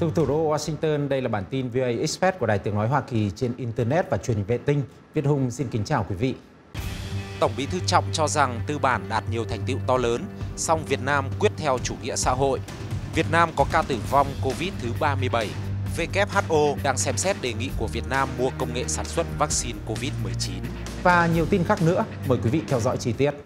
Từ thủ đô Washington, đây là bản tin VOA Express của Đài Tiếng nói Hoa Kỳ trên Internet và truyền hình vệ tinh. Việt Hùng xin kính chào quý vị. Tổng Bí thư Trọng cho rằng tư bản đạt nhiều thành tựu to lớn, song Việt Nam quyết theo chủ nghĩa xã hội. Việt Nam có ca tử vong Covid thứ 37. WHO đang xem xét đề nghị của Việt Nam mua công nghệ sản xuất vaccine Covid-19. Và nhiều tin khác nữa, mời quý vị theo dõi chi tiết.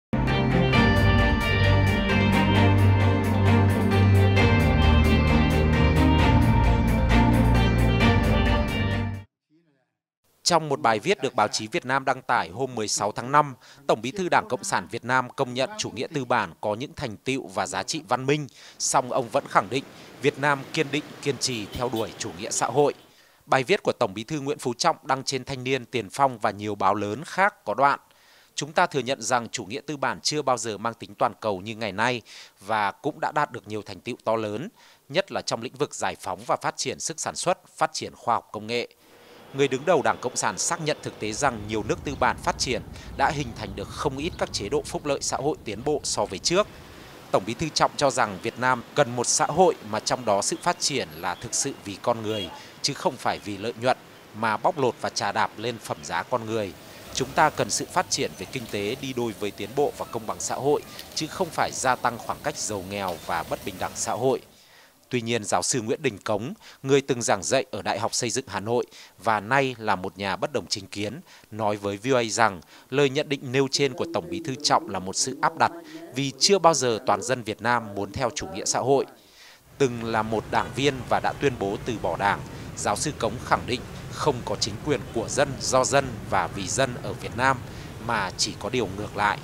Trong một bài viết được báo chí Việt Nam đăng tải hôm 16 tháng 5, Tổng Bí thư Đảng Cộng sản Việt Nam công nhận chủ nghĩa tư bản có những thành tựu và giá trị văn minh, song ông vẫn khẳng định Việt Nam kiên định kiên trì theo đuổi chủ nghĩa xã hội. Bài viết của Tổng Bí thư Nguyễn Phú Trọng đăng trên Thanh niên, Tiền phong và nhiều báo lớn khác có đoạn: chúng ta thừa nhận rằng chủ nghĩa tư bản chưa bao giờ mang tính toàn cầu như ngày nay và cũng đã đạt được nhiều thành tựu to lớn, nhất là trong lĩnh vực giải phóng và phát triển sức sản xuất, phát triển khoa học công nghệ. Người đứng đầu Đảng Cộng sản xác nhận thực tế rằng nhiều nước tư bản phát triển đã hình thành được không ít các chế độ phúc lợi xã hội tiến bộ so với trước. Tổng Bí thư Trọng cho rằng Việt Nam cần một xã hội mà trong đó sự phát triển là thực sự vì con người, chứ không phải vì lợi nhuận mà bóc lột và chà đạp lên phẩm giá con người. Chúng ta cần sự phát triển về kinh tế đi đôi với tiến bộ và công bằng xã hội, chứ không phải gia tăng khoảng cách giàu nghèo và bất bình đẳng xã hội. Tuy nhiên, giáo sư Nguyễn Đình Cống, người từng giảng dạy ở Đại học Xây dựng Hà Nội và nay là một nhà bất đồng chính kiến, nói với VOA rằng lời nhận định nêu trên của Tổng Bí thư Trọng là một sự áp đặt vì chưa bao giờ toàn dân Việt Nam muốn theo chủ nghĩa xã hội. Từng là một đảng viên và đã tuyên bố từ bỏ đảng, giáo sư Cống khẳng định không có chính quyền của dân, do dân và vì dân ở Việt Nam, mà chỉ có điều ngược lại.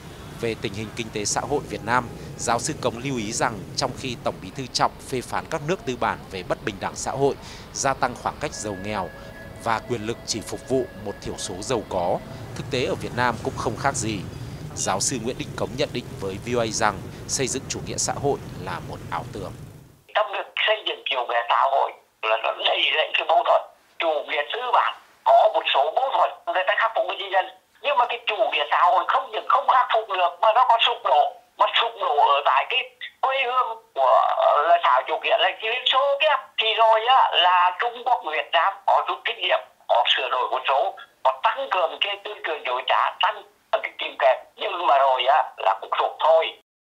Về tình hình kinh tế xã hội Việt Nam, giáo sư Cống lưu ý rằng trong khi Tổng Bí thư Trọng phê phán các nước tư bản về bất bình đẳng xã hội, gia tăng khoảng cách giàu nghèo và quyền lực chỉ phục vụ một thiểu số giàu có, thực tế ở Việt Nam cũng không khác gì. Giáo sư Nguyễn Đình Cống nhận định với VOA rằng xây dựng chủ nghĩa xã hội là một ảo tưởng. Trong việc xây dựng chủ nghĩa xã hội là nó đầy rẫy cái mâu thuẫn. Chủ nghĩa tư bản có một số mâu thuẫn người ta khắc phục với nhân dân, nhưng mà cái chủ nghĩa xã hội không những không khắc phục được mà nó còn sụp đổ. Mà sụp đổ ở tại cái quê hương của là xã chủ nghĩa là Liên Xô kia. Thì rồi á là Trung Quốc, Việt Nam có rút kinh nghiệm, có sửa đổi một số, có tăng cường cái tư tưởng đối trả, tăng cái kim kẹp, nhưng mà rồi á là cũng sụp thôi.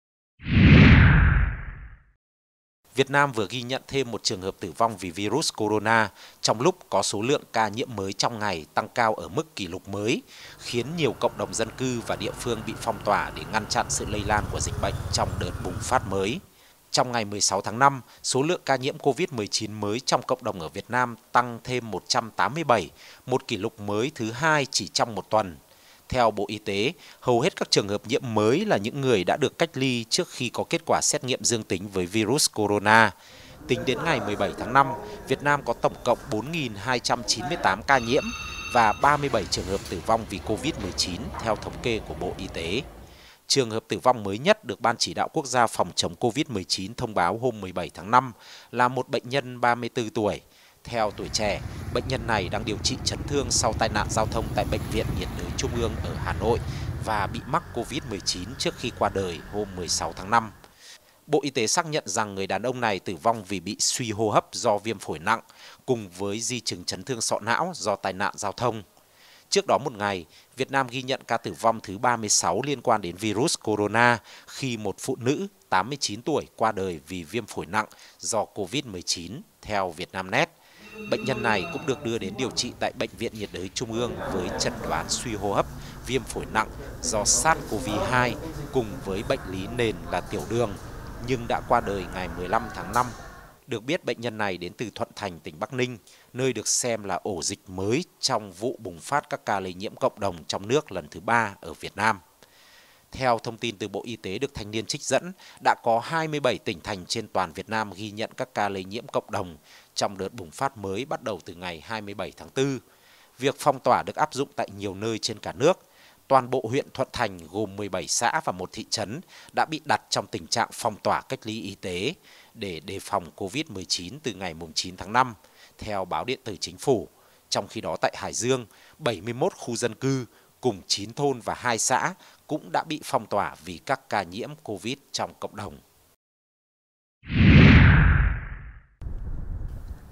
Việt Nam vừa ghi nhận thêm một trường hợp tử vong vì virus corona trong lúc có số lượng ca nhiễm mới trong ngày tăng cao ở mức kỷ lục mới, khiến nhiều cộng đồng dân cư và địa phương bị phong tỏa để ngăn chặn sự lây lan của dịch bệnh trong đợt bùng phát mới. Trong ngày 16 tháng 5, số lượng ca nhiễm Covid-19 mới trong cộng đồng ở Việt Nam tăng thêm 187, một kỷ lục mới thứ hai chỉ trong một tuần. Theo Bộ Y tế, hầu hết các trường hợp nhiễm mới là những người đã được cách ly trước khi có kết quả xét nghiệm dương tính với virus corona. Tính đến ngày 17 tháng 5, Việt Nam có tổng cộng 4.298 ca nhiễm và 37 trường hợp tử vong vì Covid-19 theo thống kê của Bộ Y tế. Trường hợp tử vong mới nhất được Ban Chỉ đạo Quốc gia phòng chống Covid-19 thông báo hôm 17 tháng 5 là một bệnh nhân 34 tuổi. Theo Tuổi Trẻ, bệnh nhân này đang điều trị chấn thương sau tai nạn giao thông tại Bệnh viện nhiệt đới Trung ương ở Hà Nội và bị mắc Covid-19 trước khi qua đời hôm 16 tháng 5. Bộ Y tế xác nhận rằng người đàn ông này tử vong vì bị suy hô hấp do viêm phổi nặng, cùng với di chứng chấn thương sọ não do tai nạn giao thông. Trước đó một ngày, Việt Nam ghi nhận ca tử vong thứ 36 liên quan đến virus corona khi một phụ nữ 89 tuổi qua đời vì viêm phổi nặng do Covid-19, theo Vietnamnet. Bệnh nhân này cũng được đưa đến điều trị tại Bệnh viện nhiệt đới Trung ương với chẩn đoán suy hô hấp, viêm phổi nặng do SARS-CoV-2 cùng với bệnh lý nền là tiểu đường, nhưng đã qua đời ngày 15 tháng 5. Được biết bệnh nhân này đến từ Thuận Thành, tỉnh Bắc Ninh, nơi được xem là ổ dịch mới trong vụ bùng phát các ca lây nhiễm cộng đồng trong nước lần thứ 3 ở Việt Nam. Theo thông tin từ Bộ Y tế được Thanh niên trích dẫn, đã có 27 tỉnh thành trên toàn Việt Nam ghi nhận các ca lây nhiễm cộng đồng trong đợt bùng phát mới bắt đầu từ ngày 27 tháng 4. Việc phong tỏa được áp dụng tại nhiều nơi trên cả nước. Toàn bộ huyện Thuận Thành gồm 17 xã và một thị trấn đã bị đặt trong tình trạng phong tỏa cách ly y tế để đề phòng Covid-19 từ ngày 9 tháng 5, theo báo điện tử Chính phủ. Trong khi đó tại Hải Dương, 71 khu dân cư cùng 9 thôn và 2 xã cũng đã bị phong tỏa vì các ca nhiễm Covid trong cộng đồng.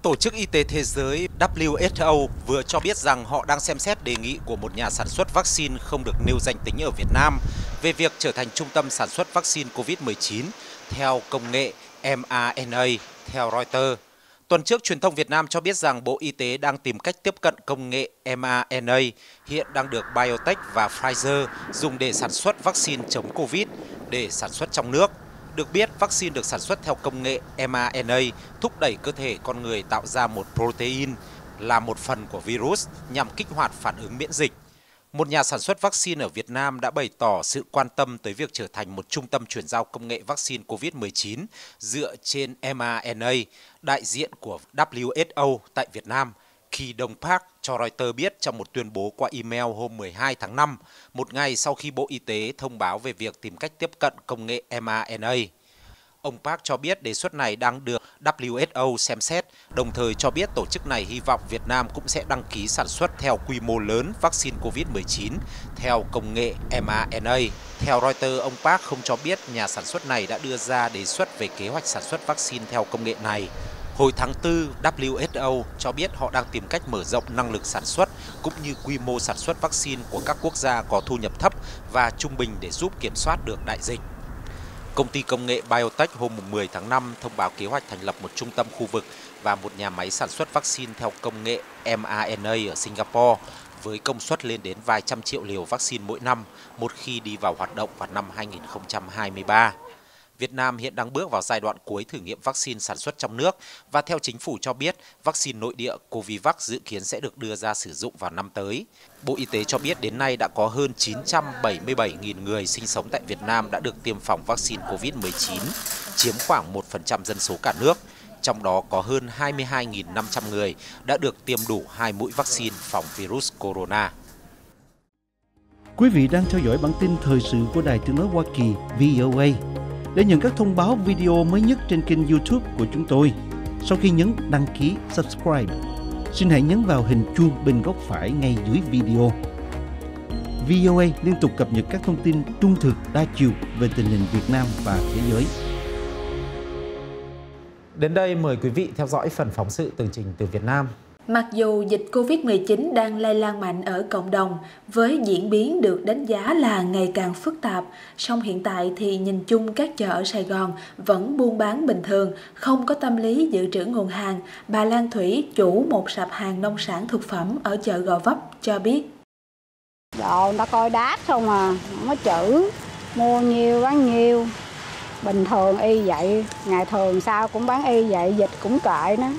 Tổ chức Y tế Thế giới WHO vừa cho biết rằng họ đang xem xét đề nghị của một nhà sản xuất vaccine không được nêu danh tính ở Việt Nam về việc trở thành trung tâm sản xuất vaccine COVID-19 theo công nghệ mRNA, theo Reuters. Tuần trước, truyền thông Việt Nam cho biết rằng Bộ Y tế đang tìm cách tiếp cận công nghệ mRNA, hiện đang được BioNTech và Pfizer dùng để sản xuất vaccine chống COVID để sản xuất trong nước. Được biết, vaccine được sản xuất theo công nghệ mRNA thúc đẩy cơ thể con người tạo ra một protein là một phần của virus nhằm kích hoạt phản ứng miễn dịch. Một nhà sản xuất vaccine ở Việt Nam đã bày tỏ sự quan tâm tới việc trở thành một trung tâm chuyển giao công nghệ vaccine COVID-19 dựa trên mRNA, đại diện của WHO tại Việt Nam, Kỳ Đông Park cho Reuters biết trong một tuyên bố qua email hôm 12 tháng 5, một ngày sau khi Bộ Y tế thông báo về việc tìm cách tiếp cận công nghệ mRNA. Ông Park cho biết đề xuất này đang được WHO xem xét, đồng thời cho biết tổ chức này hy vọng Việt Nam cũng sẽ đăng ký sản xuất theo quy mô lớn vaccine COVID-19 theo công nghệ mRNA. Theo Reuters, ông Park không cho biết nhà sản xuất này đã đưa ra đề xuất về kế hoạch sản xuất vaccine theo công nghệ này. Hồi tháng 4, WHO cho biết họ đang tìm cách mở rộng năng lực sản xuất cũng như quy mô sản xuất vaccine của các quốc gia có thu nhập thấp và trung bình để giúp kiểm soát được đại dịch. Công ty công nghệ BioNTech hôm 10 tháng 5 thông báo kế hoạch thành lập một trung tâm khu vực và một nhà máy sản xuất vaccine theo công nghệ mRNA ở Singapore với công suất lên đến vài trăm triệu liều vaccine mỗi năm một khi đi vào hoạt động vào năm 2023. Việt Nam hiện đang bước vào giai đoạn cuối thử nghiệm vaccine sản xuất trong nước và theo chính phủ cho biết, vaccine nội địa Covivac dự kiến sẽ được đưa ra sử dụng vào năm tới. Bộ Y tế cho biết đến nay đã có hơn 977.000 người sinh sống tại Việt Nam đã được tiêm phòng vaccine COVID-19, chiếm khoảng 1% dân số cả nước. Trong đó có hơn 22.500 người đã được tiêm đủ 2 mũi vaccine phòng virus corona. Quý vị đang theo dõi bản tin thời sự của Đài Tiếng nói Hoa Kỳ VOA. Để nhận các thông báo video mới nhất trên kênh YouTube của chúng tôi, sau khi nhấn đăng ký subscribe, xin hãy nhấn vào hình chuông bên góc phải ngay dưới video. VOA liên tục cập nhật các thông tin trung thực, đa chiều về tình hình Việt Nam và thế giới. Đến đây mời quý vị theo dõi phần phóng sự tường trình từ Việt Nam. Mặc dù dịch Covid-19 đang lây lan mạnh ở cộng đồng, với diễn biến được đánh giá là ngày càng phức tạp, song hiện tại thì nhìn chung các chợ ở Sài Gòn vẫn buôn bán bình thường, không có tâm lý dự trữ nguồn hàng. Bà Lan Thủy, chủ một sạp hàng nông sản thực phẩm ở chợ Gò Vấp cho biết. Đồ người ta coi đát không à, không có chữ, mua nhiều bán nhiều. Bình thường y vậy, ngày thường sao cũng bán y vậy, dịch cũng kệ đó.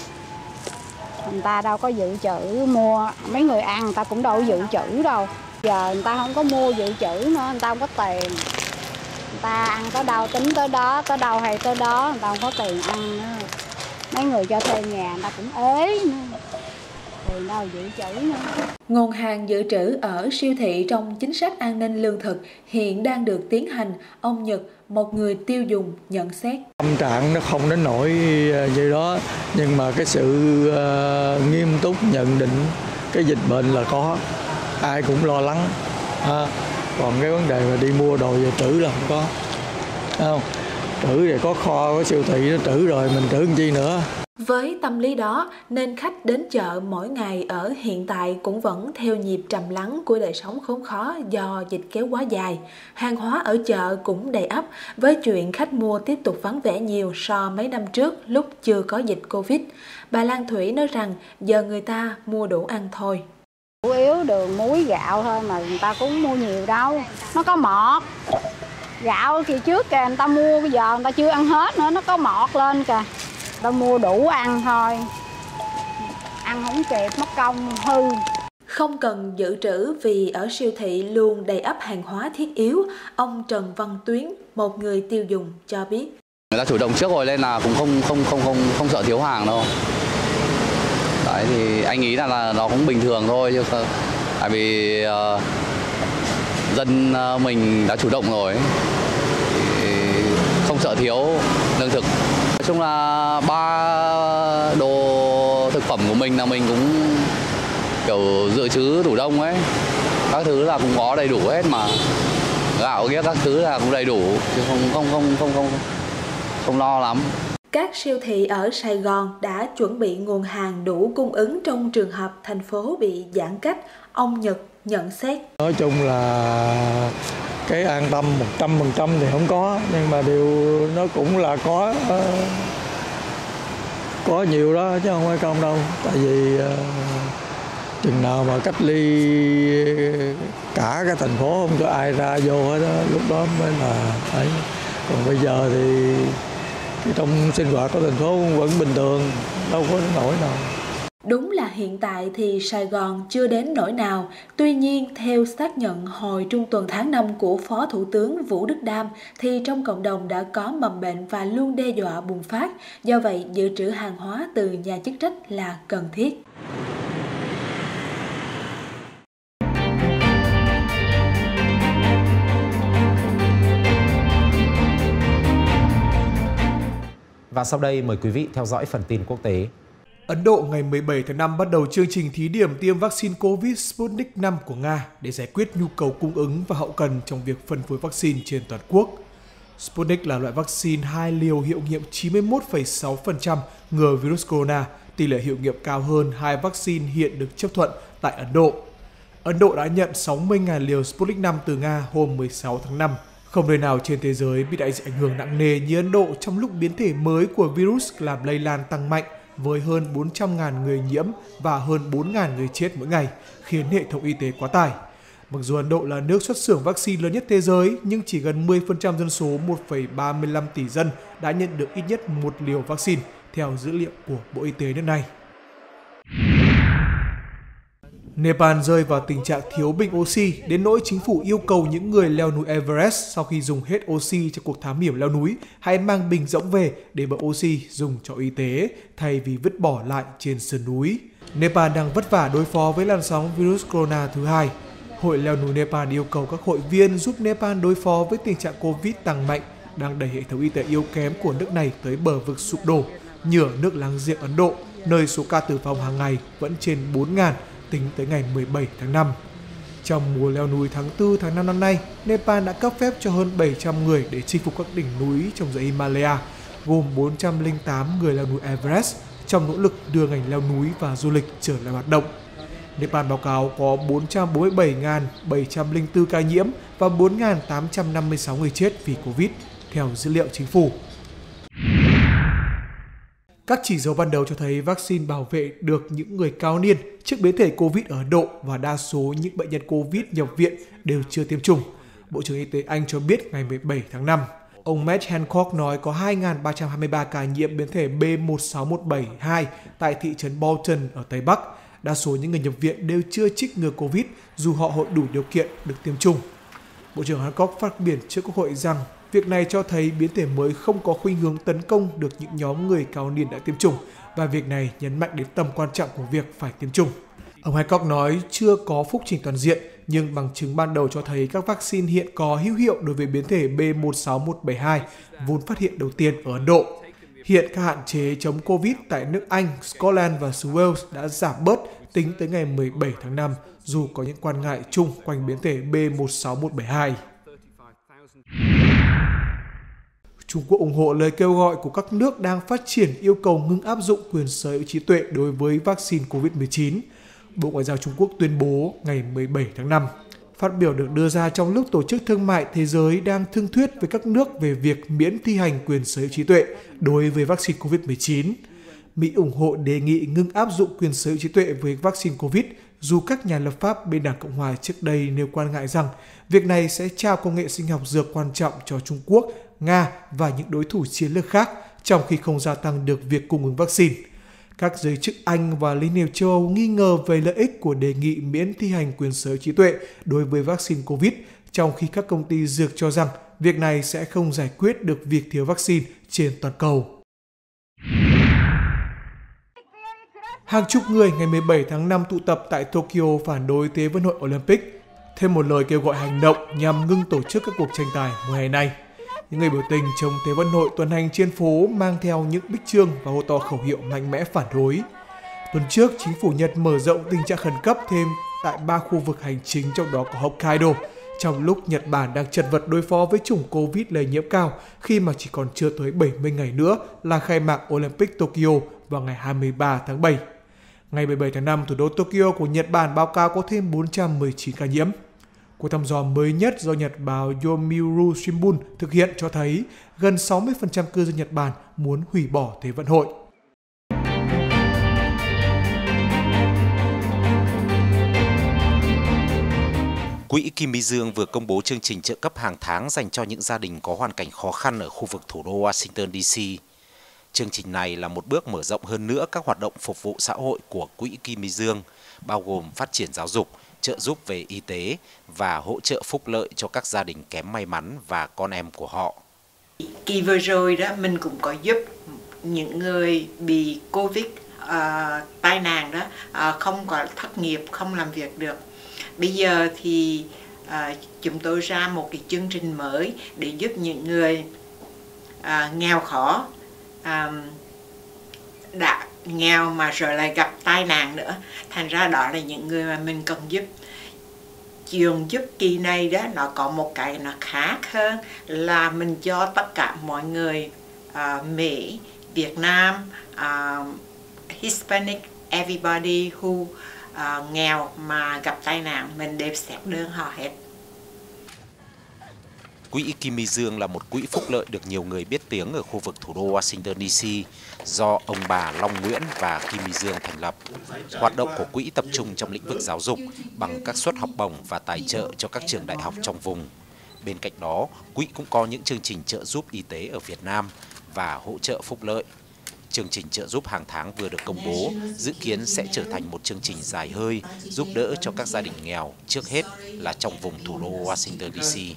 Người ta đâu có dự trữ mua, mấy người ăn người ta cũng đâu có dự trữ đâu. Giờ người ta không có mua dự trữ nữa, người ta không có tiền. Người ta ăn tới đâu tính tới đó, tới đâu hay tới đó, người ta không có tiền ăn nữa. Mấy người cho thuê nhà người ta cũng ế nữa, tiền đâu dự trữ nữa. Nguồn hàng dự trữ ở siêu thị trong chính sách an ninh lương thực hiện đang được tiến hành. Ông Nhật, một người tiêu dùng, nhận xét. Tâm trạng nó không đến nỗi như đó, nhưng mà cái sự nghiêm túc nhận định cái dịch bệnh là có, ai cũng lo lắng. Còn cái vấn đề mà đi mua đồ về trữ là không có. Không? Trữ thì có kho, có siêu thị nó trữ rồi, mình trữ làm chi nữa. Với tâm lý đó nên khách đến chợ mỗi ngày ở hiện tại cũng vẫn theo nhịp trầm lắng của đời sống khốn khó do dịch kéo quá dài. Hàng hóa ở chợ cũng đầy ắp với chuyện khách mua tiếp tục vắng vẻ nhiều so mấy năm trước lúc chưa có dịch Covid. Bà Lan Thủy nói rằng giờ người ta mua đủ ăn thôi. Chủ yếu đường muối gạo thôi mà người ta cũng mua nhiều đâu, nó có mọt. Gạo kỳ trước kìa người ta mua, bây giờ người ta chưa ăn hết nữa, nó có mọt lên kìa. Ta mua đủ ăn thôi, ăn không kịp mất công hư. Không cần dự trữ vì ở siêu thị luôn đầy ắp hàng hóa thiết yếu. Ông Trần Văn Tuyến, một người tiêu dùng cho biết. Người ta chủ động trước rồi nên là cũng không sợ thiếu hàng đâu. Đấy thì anh nghĩ là nó cũng bình thường thôi, chứ tại vì dân mình đã chủ động rồi, thì không sợ thiếu lương thực. Nói chung là 3 đồ thực phẩm của mình là mình cũng kiểu dự trữ tủ đông ấy, các thứ là cũng có đầy đủ hết mà, gạo kia các thứ là cũng đầy đủ chứ không lo lắm. Các siêu thị ở Sài Gòn đã chuẩn bị nguồn hàng đủ cung ứng trong trường hợp thành phố bị giãn cách. Ông Nhật nhận xét. Nói chung là cái an tâm 100% thì không có, nhưng mà điều nó cũng là có nhiều đó chứ không phải không đâu. Tại vì chừng nào mà cách ly cả cái thành phố không cho ai ra vô hết đó, lúc đó mới là ấy. Còn bây giờ thì trong sinh hoạt của thành phố vẫn bình thường, đâu có nổi nào. Đúng là hiện tại thì Sài Gòn chưa đến nỗi nào. Tuy nhiên, theo xác nhận hồi trung tuần tháng 5 của Phó Thủ tướng Vũ Đức Đam, thì trong cộng đồng đã có mầm bệnh và luôn đe dọa bùng phát. Do vậy, dự trữ hàng hóa từ nhà chức trách là cần thiết. Và sau đây mời quý vị theo dõi phần tin quốc tế. Ấn Độ ngày 17 tháng 5 bắt đầu chương trình thí điểm tiêm vaccine COVID Sputnik V của Nga để giải quyết nhu cầu cung ứng và hậu cần trong việc phân phối vaccine trên toàn quốc. Sputnik là loại vaccine 2 liều hiệu nghiệm 91,6% ngừa virus corona, tỷ lệ hiệu nghiệm cao hơn 2 vaccine hiện được chấp thuận tại Ấn Độ. Ấn Độ đã nhận 60.000 liều Sputnik V từ Nga hôm 16 tháng 5. Không nơi nào trên thế giới bị đại dịch ảnh hưởng nặng nề như Ấn Độ trong lúc biến thể mới của virus làm lây lan tăng mạnh với hơn 400.000 người nhiễm và hơn 4.000 người chết mỗi ngày, khiến hệ thống y tế quá tải. Mặc dù Ấn Độ là nước xuất xưởng vaccine lớn nhất thế giới, nhưng chỉ gần 10% dân số 1,35 tỷ dân đã nhận được ít nhất một liều vaccine, theo dữ liệu của Bộ Y tế nước này. Nepal rơi vào tình trạng thiếu bình oxy đến nỗi chính phủ yêu cầu những người leo núi Everest sau khi dùng hết oxy cho cuộc thám hiểm leo núi hãy mang bình rỗng về để bơm oxy dùng cho y tế thay vì vứt bỏ lại trên sườn núi. Nepal đang vất vả đối phó với làn sóng virus corona thứ hai. Hội leo núi Nepal yêu cầu các hội viên giúp Nepal đối phó với tình trạng Covid tăng mạnh, đang đẩy hệ thống y tế yếu kém của nước này tới bờ vực sụp đổ, như ở nước láng giềng Ấn Độ, nơi số ca tử vong hàng ngày vẫn trên 4.000 tính tới ngày 17 tháng 5. Trong mùa leo núi tháng 4 tháng 5 năm nay, Nepal đã cấp phép cho hơn 700 người để chinh phục các đỉnh núi trong dãy Himalaya, gồm 408 người leo núi Everest, trong nỗ lực đưa ngành leo núi và du lịch trở lại hoạt động. Nepal báo cáo có 447.704 ca nhiễm và 4.856 người chết vì Covid, theo dữ liệu chính phủ. Các chỉ dấu ban đầu cho thấy vaccine bảo vệ được những người cao niên trước biến thể Covid ở Ấn Độ và đa số những bệnh nhân Covid nhập viện đều chưa tiêm chủng. Bộ trưởng Y tế Anh cho biết ngày 17 tháng 5. Ông Matt Hancock nói có 2.323 ca nhiễm biến thể B16172 tại thị trấn Bolton ở Tây Bắc. Đa số những người nhập viện đều chưa trích ngừa Covid dù họ hội đủ điều kiện được tiêm chủng. Bộ trưởng Hancock phát biểu trước Quốc hội rằng việc này cho thấy biến thể mới không có khuynh hướng tấn công được những nhóm người cao niên đã tiêm chủng và việc này nhấn mạnh đến tầm quan trọng của việc phải tiêm chủng. Ông Hancock nói chưa có phúc trình toàn diện, nhưng bằng chứng ban đầu cho thấy các vaccine hiện có hữu hiệu đối với biến thể B16172 vốn phát hiện đầu tiên ở Ấn Độ. Hiện các hạn chế chống Covid tại nước Anh, Scotland và xứ Wales đã giảm bớt tính tới ngày 17 tháng 5, dù có những quan ngại chung quanh biến thể B16172. Trung Quốc ủng hộ lời kêu gọi của các nước đang phát triển yêu cầu ngưng áp dụng quyền sở hữu trí tuệ đối với vaccine COVID-19. Bộ Ngoại giao Trung Quốc tuyên bố ngày 17 tháng 5. Phát biểu được đưa ra trong lúc Tổ chức Thương mại Thế giới đang thương thuyết với các nước về việc miễn thi hành quyền sở hữu trí tuệ đối với vaccine COVID-19. Mỹ ủng hộ đề nghị ngưng áp dụng quyền sở hữu trí tuệ với vaccine COVID, dù các nhà lập pháp bên Đảng Cộng hòa trước đây nêu quan ngại rằng việc này sẽ trao công nghệ sinh học dược quan trọng cho Trung Quốc, Nga và những đối thủ chiến lược khác, trong khi không gia tăng được việc cung ứng vaccine. Các giới chức Anh và Liên hiệp châu Âu nghi ngờ về lợi ích của đề nghị miễn thi hành quyền sở hữu trí tuệ đối với vaccine COVID, trong khi các công ty dược cho rằng việc này sẽ không giải quyết được việc thiếu vaccine trên toàn cầu. Hàng chục người ngày 17 tháng 5 tụ tập tại Tokyo phản đối Thế vận hội Olympic, thêm một lời kêu gọi hành động nhằm ngưng tổ chức các cuộc tranh tài mùa hè này. Những người biểu tình chống Thế vận hội tuần hành trên phố mang theo những bích chương và hô to khẩu hiệu mạnh mẽ phản đối. Tuần trước, chính phủ Nhật mở rộng tình trạng khẩn cấp thêm tại 3 khu vực hành chính, trong đó có Hokkaido, trong lúc Nhật Bản đang chật vật đối phó với chủng Covid lây nhiễm cao khi mà chỉ còn chưa tới 70 ngày nữa là khai mạc Olympic Tokyo vào ngày 23 tháng 7. Ngày 17 tháng 5, thủ đô Tokyo của Nhật Bản báo cáo có thêm 419 ca nhiễm. Cuộc thăm dò mới nhất do nhật báo Yomiuri Shimbun thực hiện cho thấy gần 60% cư dân Nhật Bản muốn hủy bỏ Thế vận hội. Quỹ Kim My Dương vừa công bố chương trình trợ cấp hàng tháng dành cho những gia đình có hoàn cảnh khó khăn ở khu vực thủ đô Washington DC. Chương trình này là một bước mở rộng hơn nữa các hoạt động phục vụ xã hội của Quỹ Kim My Dương, bao gồm phát triển giáo dục, trợ giúp về y tế và hỗ trợ phúc lợi cho các gia đình kém may mắn và con em của họ. Kỳ vừa rồi đó mình cũng có giúp những người bị Covid tai nạn đó, không có thất nghiệp, không làm việc được. Bây giờ thì chúng tôi ra một cái chương trình mới để giúp những người nghèo khó, đã nghèo mà rồi lại gặp tai nạn nữa. Thành ra đó là những người mà mình cần giúp. Trường giúp kỳ này đó nó có một cái nó khác hơn là mình cho tất cả mọi người Mỹ, Việt Nam, Hispanic, everybody who nghèo mà gặp tai nạn, mình đều xét đơn họ hết. Quỹ Kim My Dương là một quỹ phúc lợi được nhiều người biết tiếng ở khu vực thủ đô Washington DC do ông bà Long Nguyễn và Kim My Dương thành lập. Hoạt động của quỹ tập trung trong lĩnh vực giáo dục bằng các suất học bổng và tài trợ cho các trường đại học trong vùng. Bên cạnh đó, quỹ cũng có những chương trình trợ giúp y tế ở Việt Nam và hỗ trợ phúc lợi. Chương trình trợ giúp hàng tháng vừa được công bố, dự kiến sẽ trở thành một chương trình dài hơi giúp đỡ cho các gia đình nghèo, trước hết là trong vùng thủ đô Washington DC.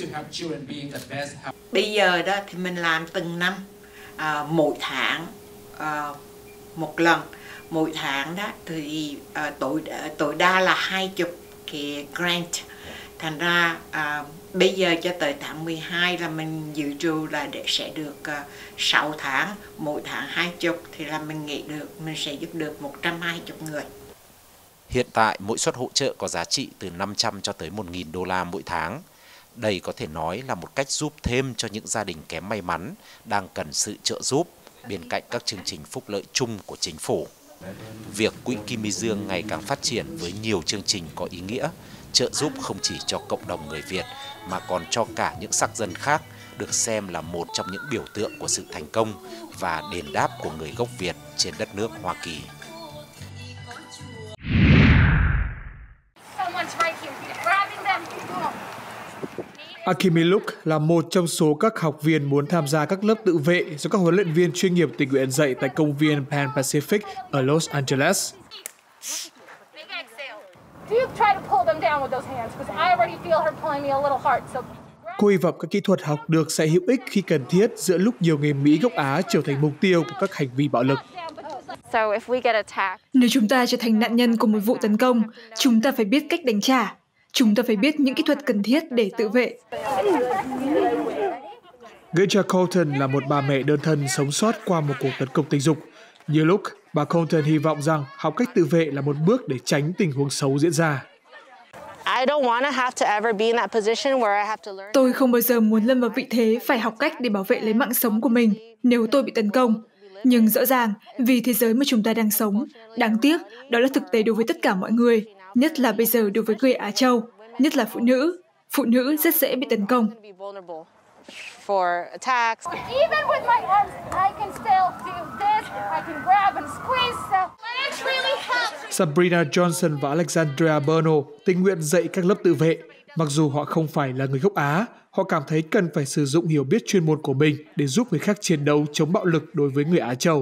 Bây giờ đó thì mình làm từng năm, mỗi tháng một lần. Mỗi tháng đó thì tối đa là 20 cái grant. Thành ra bây giờ cho tới tháng 12 là mình dự trù là sẽ được 6 tháng, mỗi tháng 20 thì là mình nghĩ được mình sẽ giúp được 120 người. Hiện tại mỗi suất hỗ trợ có giá trị từ 500 cho tới 1.000 đô la mỗi tháng. Đây có thể nói là một cách giúp thêm cho những gia đình kém may mắn đang cần sự trợ giúp bên cạnh các chương trình phúc lợi chung của chính phủ. Việc Quỹ Kim My Dương ngày càng phát triển với nhiều chương trình có ý nghĩa, trợ giúp không chỉ cho cộng đồng người Việt mà còn cho cả những sắc dân khác, được xem là một trong những biểu tượng của sự thành công và đền đáp của người gốc Việt trên đất nước Hoa Kỳ. Akimiluk là một trong số các học viên muốn tham gia các lớp tự vệ do các huấn luyện viên chuyên nghiệp tình nguyện dạy tại công viên Pan Pacific ở Los Angeles. Cô hy vọng các kỹ thuật học được sẽ hữu ích khi cần thiết giữa lúc nhiều người Mỹ gốc Á trở thành mục tiêu của các hành vi bạo lực. Nếu chúng ta trở thành nạn nhân của một vụ tấn công, chúng ta phải biết cách đánh trả. Chúng ta phải biết những kỹ thuật cần thiết để tự vệ. Georgia Colton là một bà mẹ đơn thân sống sót qua một cuộc tấn công tình dục. Nhiều lúc, bà Colton hy vọng rằng học cách tự vệ là một bước để tránh tình huống xấu diễn ra. Tôi không bao giờ muốn lâm vào vị thế phải học cách để bảo vệ lấy mạng sống của mình nếu tôi bị tấn công. Nhưng rõ ràng, vì thế giới mà chúng ta đang sống, đáng tiếc, đó là thực tế đối với tất cả mọi người, nhất là bây giờ đối với người Á Châu, nhất là phụ nữ. Phụ nữ rất dễ bị tấn công. Sabrina Johnson và Alexandria Berno tình nguyện dạy các lớp tự vệ. Mặc dù họ không phải là người gốc Á, họ cảm thấy cần phải sử dụng hiểu biết chuyên môn của mình để giúp người khác chiến đấu chống bạo lực đối với người Á Châu.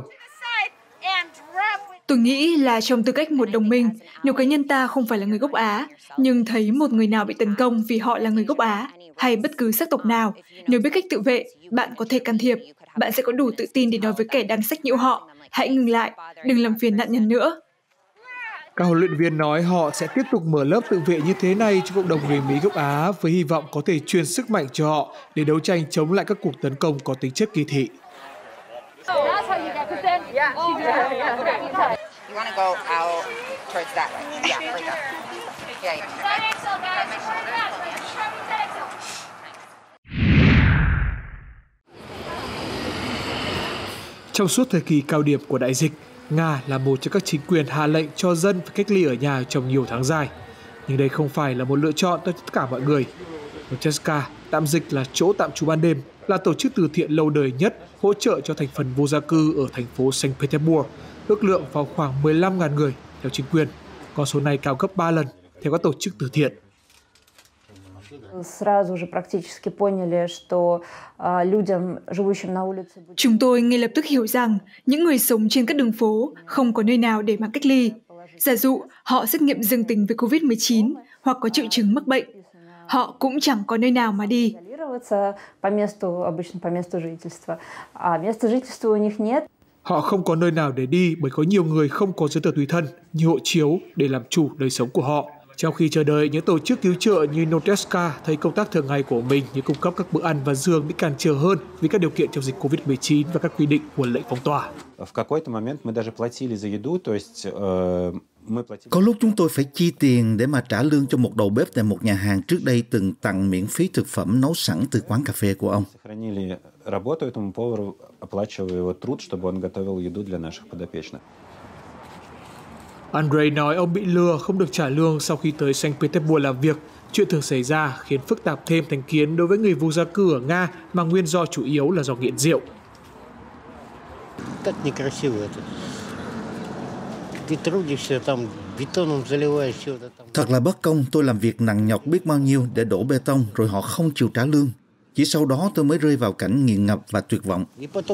Tôi nghĩ là trong tư cách một đồng minh, nếu cá nhân ta không phải là người gốc Á, nhưng thấy một người nào bị tấn công vì họ là người gốc Á, hay bất cứ sắc tộc nào, nếu biết cách tự vệ, bạn có thể can thiệp. Bạn sẽ có đủ tự tin để nói với kẻ đang sách nhiễu họ, hãy ngừng lại, đừng làm phiền nạn nhân nữa. Các huấn luyện viên nói họ sẽ tiếp tục mở lớp tự vệ như thế này cho cộng đồng người Mỹ gốc Á với hy vọng có thể truyền sức mạnh cho họ để đấu tranh chống lại các cuộc tấn công có tính chất kỳ thị. Trong suốt thời kỳ cao điểm của đại dịch, Nga là một trong các chính quyền hạ lệnh cho dân phải cách ly ở nhà trong nhiều tháng dài. Nhưng đây không phải là một lựa chọn cho tất cả mọi người. Nocheska, tạm dịch là chỗ tạm trú ban đêm, là tổ chức từ thiện lâu đời nhất hỗ trợ cho thành phần vô gia cư ở thành phố Saint Petersburg, ước lượng vào khoảng 15.000 người theo chính quyền. Con số này cao gấp 3 lần theo các tổ chức từ thiện. Chúng tôi ngay lập tức hiểu rằng những người sống trên các đường phố không có nơi nào để mà cách ly. Giả dụ họ xét nghiệm dương tính với COVID-19 hoặc có triệu chứng mắc bệnh, họ cũng chẳng có nơi nào mà đi. Họ không có nơi nào để đi bởi có nhiều người không có giấy tờ tùy thân như hộ chiếu để làm chủ đời sống của họ. Trong khi chờ đợi, những tổ chức cứu trợ như Nocheska thấy công tác thường ngày của mình như cung cấp các bữa ăn và giường bị cản trở hơn vì các điều kiện trong dịch COVID-19 và các quy định của lệnh phong tỏa. Có lúc chúng tôi phải chi tiền để mà trả lương cho một đầu bếp tại một nhà hàng trước đây từng tặng miễn phí thực phẩm nấu sẵn từ quán cà phê của ông. Andrei nói ông bị lừa không được trả lương sau khi tới Saint Petersburg làm việc. Chuyện thường xảy ra khiến phức tạp thêm thành kiến đối với người vô gia cư ở Nga mà nguyên do chủ yếu là do nghiện rượu. Thật là bất công, tôi làm việc nặng nhọc biết bao nhiêu để đổ bê tông rồi họ không chịu trả lương. Chỉ sau đó tôi mới rơi vào cảnh nghiện ngập và tuyệt vọng.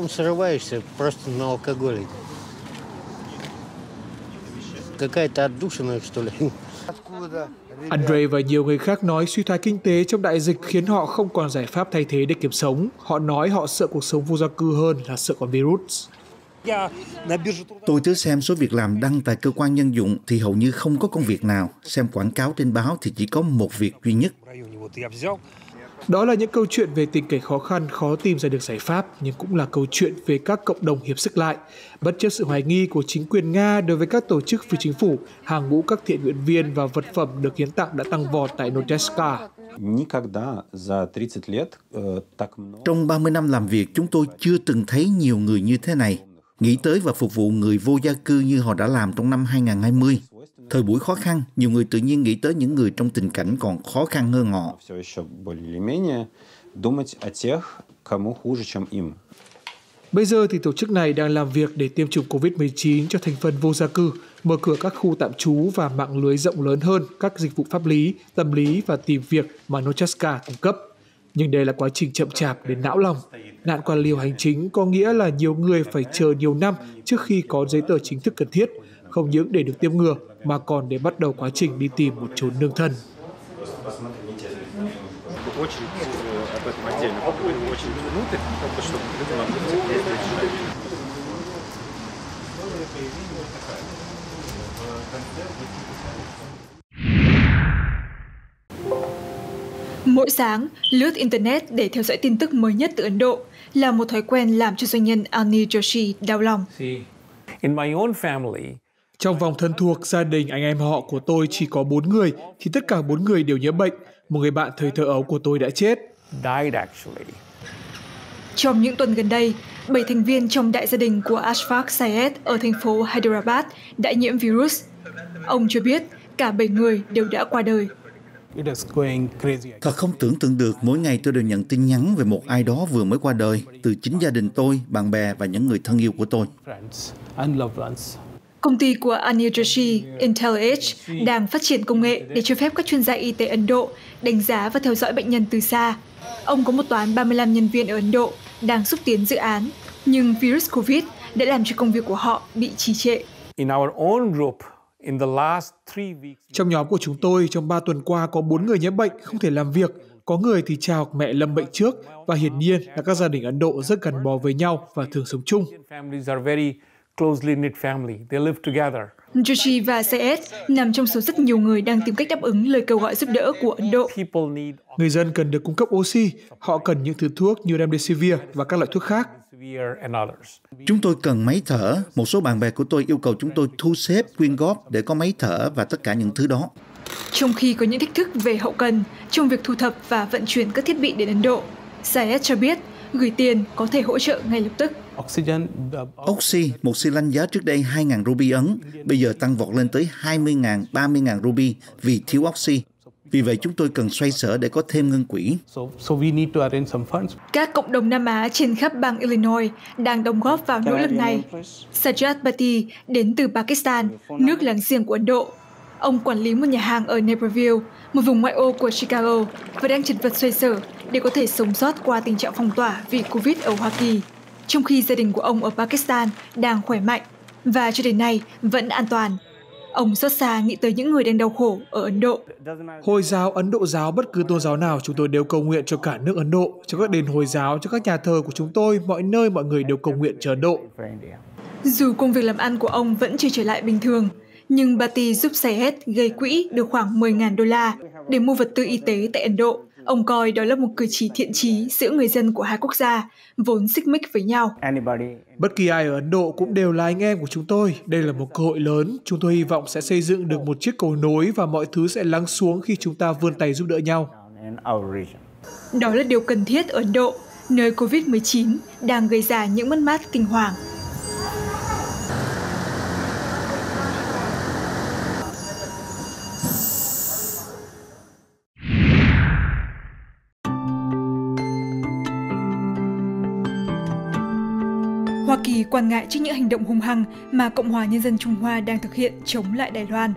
Andrei và nhiều người khác nói suy thoái kinh tế trong đại dịch khiến họ không còn giải pháp thay thế để kiếm sống. Họ nói họ sợ cuộc sống vô gia cư hơn là sợ con virus. Tôi tới xem số việc làm đăng tại cơ quan nhân dụng thì hầu như không có công việc nào. Xem quảng cáo trên báo thì chỉ có một việc duy nhất. Đó là những câu chuyện về tình cảnh khó khăn, khó tìm ra được giải pháp, nhưng cũng là câu chuyện về các cộng đồng hiệp sức lại. Bất chấp sự hoài nghi của chính quyền Nga đối với các tổ chức phi chính phủ, hàng ngũ các thiện nguyện viên và vật phẩm được hiến tặng đã tăng vọt tại Nocheska. Trong 30 năm làm việc, chúng tôi chưa từng thấy nhiều người như thế này. Nghĩ tới và phục vụ người vô gia cư như họ đã làm trong năm 2020. Thời buổi khó khăn, nhiều người tự nhiên nghĩ tới những người trong tình cảnh còn khó khăn hơn họ. Bây giờ thì tổ chức này đang làm việc để tiêm chủng COVID-19 cho thành phần vô gia cư, mở cửa các khu tạm trú và mạng lưới rộng lớn hơn các dịch vụ pháp lý, tâm lý và tìm việc mà Nocheska cung cấp. Nhưng đây là quá trình chậm chạp đến não lòng. Nạn quan liêu hành chính có nghĩa là nhiều người phải chờ nhiều năm trước khi có giấy tờ chính thức cần thiết, không những để được tiêm ngừa mà còn để bắt đầu quá trình đi tìm một chốn nương thân. Mỗi sáng, lướt Internet để theo dõi tin tức mới nhất từ Ấn Độ là một thói quen làm cho doanh nhân Anil Joshi đau lòng. Trong vòng thân thuộc, gia đình anh em họ của tôi chỉ có 4 người, thì tất cả 4 người đều nhiễm bệnh. Một người bạn thời thơ ấu của tôi đã chết. Trong những tuần gần đây, 7 thành viên trong đại gia đình của Ashfaq Syed ở thành phố Hyderabad đã nhiễm virus. Ông cho biết cả 7 người đều đã qua đời. Thật không tưởng tượng được, mỗi ngày tôi đều nhận tin nhắn về một ai đó vừa mới qua đời, từ chính gia đình tôi, bạn bè và những người thân yêu của tôi. Công ty của Anil Joshi, IntelliEdge, đang phát triển công nghệ để cho phép các chuyên gia y tế Ấn Độ đánh giá và theo dõi bệnh nhân từ xa. Ông có một toán 35 nhân viên ở Ấn Độ đang xúc tiến dự án, nhưng virus COVID đã làm cho công việc của họ bị trì trệ. Trong nhóm của chúng tôi, trong 3 tuần qua có 4 người nhiễm bệnh, không thể làm việc. Có người thì cha hoặc mẹ lâm bệnh trước, và hiển nhiên là các gia đình Ấn Độ rất gắn bó với nhau và thường sống chung. Joshi và Syed nằm trong số rất nhiều người đang tìm cách đáp ứng lời kêu gọi giúp đỡ của Ấn Độ. Người dân cần được cung cấp oxy, họ cần những thứ thuốc như Remdesivir và các loại thuốc khác. Chúng tôi cần máy thở. Một số bạn bè của tôi yêu cầu chúng tôi thu xếp, quyên góp để có máy thở và tất cả những thứ đó. Trong khi có những thách thức về hậu cần trong việc thu thập và vận chuyển các thiết bị đến Ấn Độ, Syed cho biết gửi tiền có thể hỗ trợ ngay lập tức. Oxy, một xi lanh giá trước đây 2.000 ruby Ấn, bây giờ tăng vọt lên tới 20.000, 30.000 ruby vì thiếu oxy. Vì vậy chúng tôi cần xoay sở để có thêm ngân quỹ. Các cộng đồng Nam Á trên khắp bang Illinois đang đóng góp vào nỗ lực này. Sajjad Bhatti đến từ Pakistan, nước láng giềng của Ấn Độ. Ông quản lý một nhà hàng ở Naperville, một vùng ngoại ô của Chicago, và đang chật vật xoay sở để có thể sống sót qua tình trạng phong tỏa vì Covid ở Hoa Kỳ, trong khi gia đình của ông ở Pakistan đang khỏe mạnh và cho đến nay vẫn an toàn. Ông xót xa nghĩ tới những người đang đau khổ ở Ấn Độ. Hồi giáo, Ấn Độ giáo, bất cứ tôn giáo nào, chúng tôi đều cầu nguyện cho cả nước Ấn Độ, cho các đền Hồi giáo, cho các nhà thờ của chúng tôi, mọi nơi mọi người đều cầu nguyện cho Ấn Độ. Dù công việc làm ăn của ông vẫn chưa trở lại bình thường, nhưng Bhatti giúp Syed gây quỹ được khoảng 10.000 đô la để mua vật tư y tế tại Ấn Độ. Ông coi đó là một cử chỉ thiện chí giữa người dân của hai quốc gia, vốn xích mích với nhau. Bất kỳ ai ở Ấn Độ cũng đều là anh em của chúng tôi. Đây là một cơ hội lớn. Chúng tôi hy vọng sẽ xây dựng được một chiếc cầu nối và mọi thứ sẽ lắng xuống khi chúng ta vươn tay giúp đỡ nhau. Đó là điều cần thiết ở Ấn Độ, nơi Covid-19 đang gây ra những mất mát kinh hoàng. Hoa Kỳ quan ngại trước những hành động hung hăng mà Cộng hòa Nhân dân Trung Hoa đang thực hiện chống lại Đài Loan.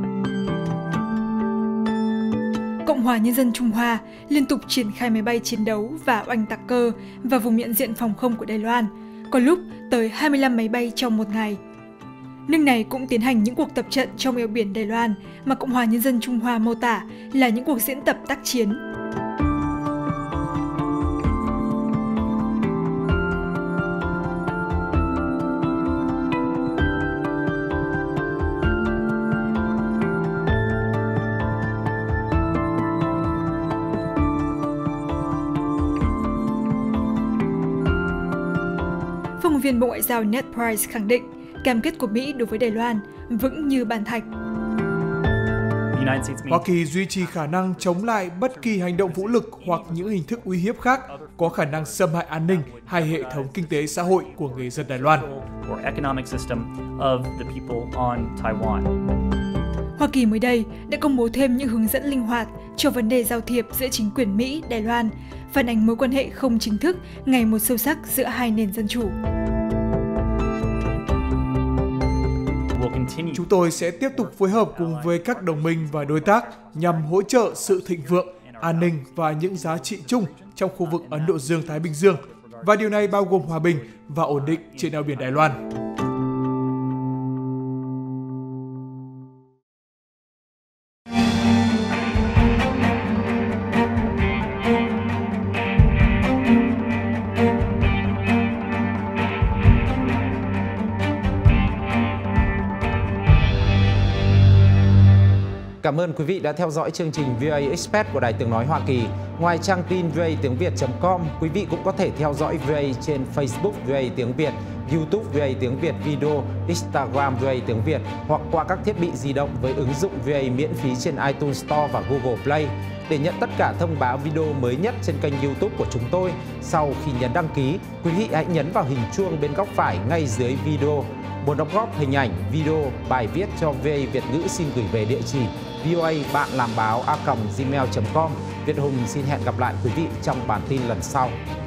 Cộng hòa Nhân dân Trung Hoa liên tục triển khai máy bay chiến đấu và oanh tạc cơ vào vùng nhận diện phòng không của Đài Loan, có lúc tới 25 máy bay trong một ngày. Nước này cũng tiến hành những cuộc tập trận trong eo biển Đài Loan mà Cộng hòa Nhân dân Trung Hoa mô tả là những cuộc diễn tập tác chiến. Phát ngôn viên Bộ Ngoại giao Ned Price khẳng định cam kết của Mỹ đối với Đài Loan vững như bàn thạch. Hoa Kỳ duy trì khả năng chống lại bất kỳ hành động vũ lực hoặc những hình thức uy hiếp khác có khả năng xâm hại an ninh hay hệ thống kinh tế xã hội của người dân Đài Loan. Hoa Kỳ mới đây đã công bố thêm những hướng dẫn linh hoạt cho vấn đề giao thiệp giữa chính quyền Mỹ, Đài Loan, phản ánh mối quan hệ không chính thức ngày một sâu sắc giữa hai nền dân chủ. Chúng tôi sẽ tiếp tục phối hợp cùng với các đồng minh và đối tác nhằm hỗ trợ sự thịnh vượng, an ninh và những giá trị chung trong khu vực Ấn Độ Dương-Thái Bình Dương, và điều này bao gồm hòa bình và ổn định trên eo biển Đài Loan. Cảm ơn quý vị đã theo dõi chương trình VOA Express của Đài Tiếng Nói Hoa Kỳ. Ngoài trang tin VOA tiếng Việt.com, quý vị cũng có thể theo dõi VOA trên Facebook VOA tiếng Việt, YouTube VOA tiếng Việt video, Instagram VOA tiếng Việt hoặc qua các thiết bị di động với ứng dụng VOA miễn phí trên iTunes Store và Google Play. Để nhận tất cả thông báo video mới nhất trên kênh YouTube của chúng tôi, sau khi nhấn đăng ký, quý vị hãy nhấn vào hình chuông bên góc phải ngay dưới video. Muốn đóng góp hình ảnh, video, bài viết cho VOA Việt ngữ xin gửi về địa chỉ voabanlambao@gmail.com. Việt Hùng xin hẹn gặp lại quý vị trong bản tin lần sau.